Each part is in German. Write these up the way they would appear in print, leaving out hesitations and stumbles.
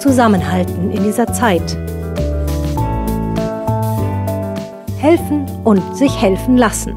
zusammenhalten in dieser Zeit. Helfen und sich helfen lassen.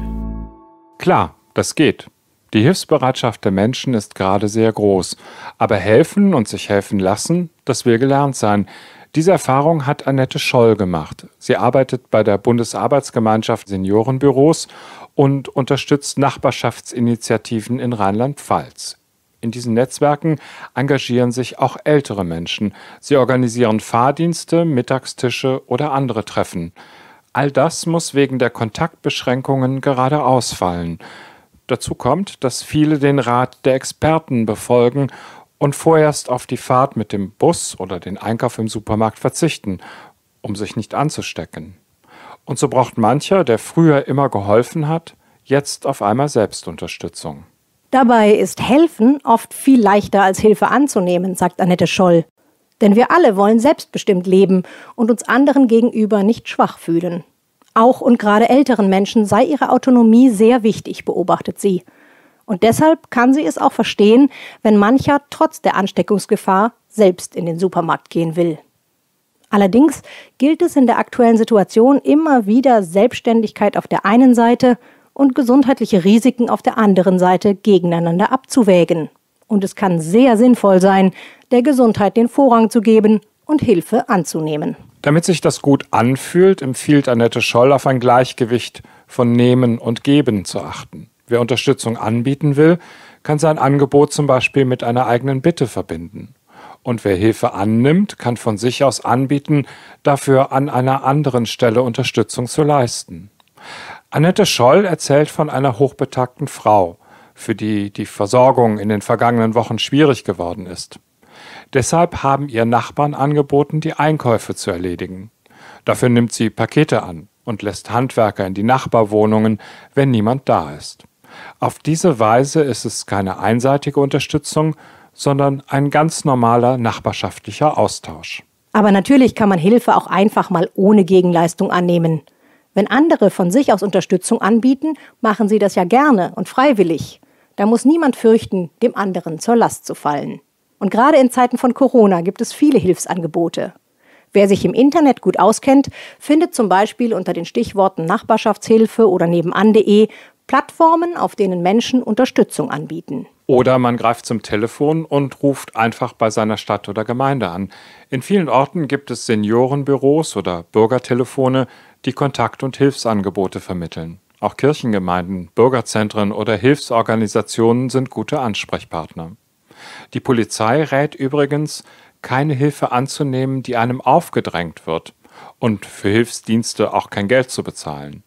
Klar, das geht. Die Hilfsbereitschaft der Menschen ist gerade sehr groß. Aber helfen und sich helfen lassen, das will gelernt sein. Diese Erfahrung hat Annette Scholl gemacht. Sie arbeitet bei der Bundesarbeitsgemeinschaft Seniorenbüros und unterstützt Nachbarschaftsinitiativen in Rheinland-Pfalz. In diesen Netzwerken engagieren sich auch ältere Menschen. Sie organisieren Fahrdienste, Mittagstische oder andere Treffen. All das muss wegen der Kontaktbeschränkungen gerade ausfallen. Dazu kommt, dass viele den Rat der Experten befolgen und vorerst auf die Fahrt mit dem Bus oder den Einkauf im Supermarkt verzichten, um sich nicht anzustecken. Und so braucht mancher, der früher immer geholfen hat, jetzt auf einmal Selbstunterstützung. Dabei ist Helfen oft viel leichter als Hilfe anzunehmen, sagt Annette Scholl. Denn wir alle wollen selbstbestimmt leben und uns anderen gegenüber nicht schwach fühlen. Auch und gerade älteren Menschen sei ihre Autonomie sehr wichtig, beobachtet sie. Und deshalb kann sie es auch verstehen, wenn mancher trotz der Ansteckungsgefahr selbst in den Supermarkt gehen will. Allerdings gilt es in der aktuellen Situation immer wieder, Selbstständigkeit auf der einen Seite und gesundheitliche Risiken auf der anderen Seite gegeneinander abzuwägen. Und es kann sehr sinnvoll sein, der Gesundheit den Vorrang zu geben und Hilfe anzunehmen. Damit sich das gut anfühlt, empfiehlt Annette Scholl, auf ein Gleichgewicht von Nehmen und Geben zu achten. Wer Unterstützung anbieten will, kann sein Angebot zum Beispiel mit einer eigenen Bitte verbinden. Und wer Hilfe annimmt, kann von sich aus anbieten, dafür an einer anderen Stelle Unterstützung zu leisten. Annette Scholl erzählt von einer hochbetagten Frau, für die die Versorgung in den vergangenen Wochen schwierig geworden ist. Deshalb haben ihr Nachbarn angeboten, die Einkäufe zu erledigen. Dafür nimmt sie Pakete an und lässt Handwerker in die Nachbarwohnungen, wenn niemand da ist. Auf diese Weise ist es keine einseitige Unterstützung, sondern ein ganz normaler nachbarschaftlicher Austausch. Aber natürlich kann man Hilfe auch einfach mal ohne Gegenleistung annehmen. Wenn andere von sich aus Unterstützung anbieten, machen sie das ja gerne und freiwillig. Da muss niemand fürchten, dem anderen zur Last zu fallen. Und gerade in Zeiten von Corona gibt es viele Hilfsangebote. Wer sich im Internet gut auskennt, findet zum Beispiel unter den Stichworten Nachbarschaftshilfe oder nebenan.de Plattformen, auf denen Menschen Unterstützung anbieten. Oder man greift zum Telefon und ruft einfach bei seiner Stadt oder Gemeinde an. In vielen Orten gibt es Seniorenbüros oder Bürgertelefone, die Kontakt- und Hilfsangebote vermitteln. Auch Kirchengemeinden, Bürgerzentren oder Hilfsorganisationen sind gute Ansprechpartner. Die Polizei rät übrigens, keine Hilfe anzunehmen, die einem aufgedrängt wird, und für Hilfsdienste auch kein Geld zu bezahlen.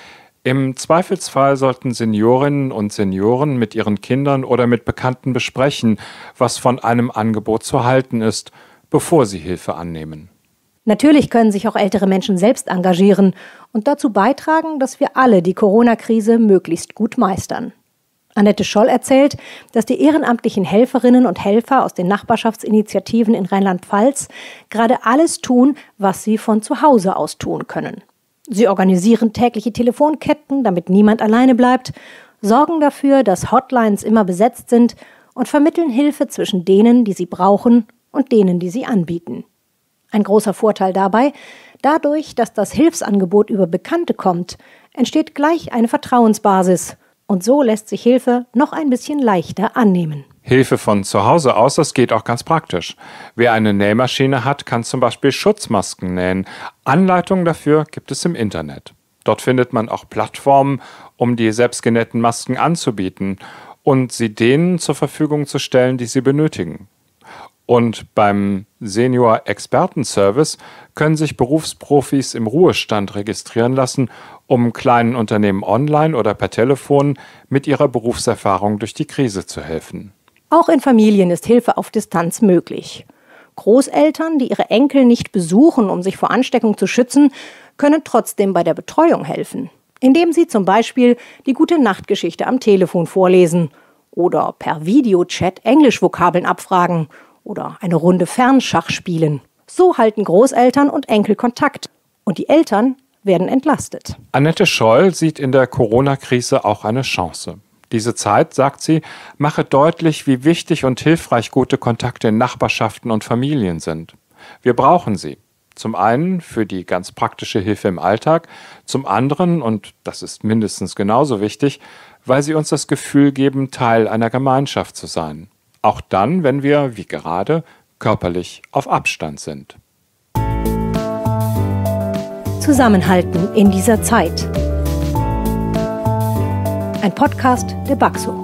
Im Zweifelsfall sollten Seniorinnen und Senioren mit ihren Kindern oder mit Bekannten besprechen, was von einem Angebot zu halten ist, bevor sie Hilfe annehmen. Natürlich können sich auch ältere Menschen selbst engagieren und dazu beitragen, dass wir alle die Corona-Krise möglichst gut meistern. Annette Scholl erzählt, dass die ehrenamtlichen Helferinnen und Helfer aus den Nachbarschaftsinitiativen in Rheinland-Pfalz gerade alles tun, was sie von zu Hause aus tun können. Sie organisieren tägliche Telefonketten, damit niemand alleine bleibt, sorgen dafür, dass Hotlines immer besetzt sind und vermitteln Hilfe zwischen denen, die sie brauchen, und denen, die sie anbieten. Ein großer Vorteil dabei: dadurch, dass das Hilfsangebot über Bekannte kommt, entsteht gleich eine Vertrauensbasis. Und so lässt sich Hilfe noch ein bisschen leichter annehmen. Hilfe von zu Hause aus, das geht auch ganz praktisch. Wer eine Nähmaschine hat, kann zum Beispiel Schutzmasken nähen. Anleitungen dafür gibt es im Internet. Dort findet man auch Plattformen, um die selbstgenähten Masken anzubieten und sie denen zur Verfügung zu stellen, die sie benötigen. Und beim Senior-Experten-Service können sich Berufsprofis im Ruhestand registrieren lassen, um kleinen Unternehmen online oder per Telefon mit ihrer Berufserfahrung durch die Krise zu helfen. Auch in Familien ist Hilfe auf Distanz möglich. Großeltern, die ihre Enkel nicht besuchen, um sich vor Ansteckung zu schützen, können trotzdem bei der Betreuung helfen, indem sie zum Beispiel die Gute-Nacht-Geschichte am Telefon vorlesen oder per Videochat Englischvokabeln abfragen oder eine Runde Fernschach spielen. So halten Großeltern und Enkel Kontakt und die Eltern werden entlastet. Annette Scholl sieht in der Corona-Krise auch eine Chance. Diese Zeit, sagt sie, mache deutlich, wie wichtig und hilfreich gute Kontakte in Nachbarschaften und Familien sind. Wir brauchen sie. Zum einen für die ganz praktische Hilfe im Alltag, zum anderen, und das ist mindestens genauso wichtig, weil sie uns das Gefühl geben, Teil einer Gemeinschaft zu sein. Auch dann, wenn wir, wie gerade, körperlich auf Abstand sind. Zusammenhalten in dieser Zeit. Ein Podcast der BAXO.